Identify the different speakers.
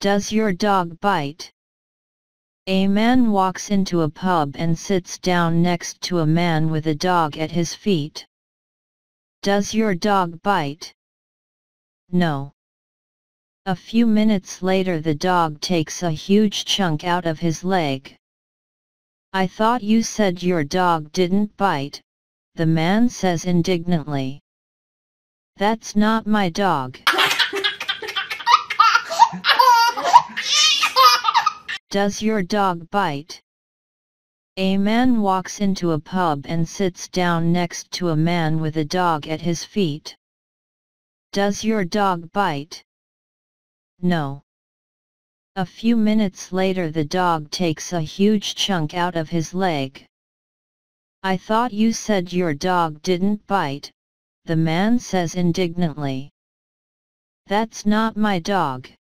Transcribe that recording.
Speaker 1: Does your dog bite? A man walks into a pub and sits down next to a man with a dog at his feet. Does your dog bite? No. A few minutes later the dog takes a huge chunk out of his leg. I thought you said your dog didn't bite, the man says indignantly. That's not my dog. Does your dog bite? A man walks into a pub and sits down next to a man with a dog at his feet. Does your dog bite? No. A few minutes later the dog takes a huge chunk out of his leg. I thought you said your dog didn't bite, the man says indignantly. That's not my dog.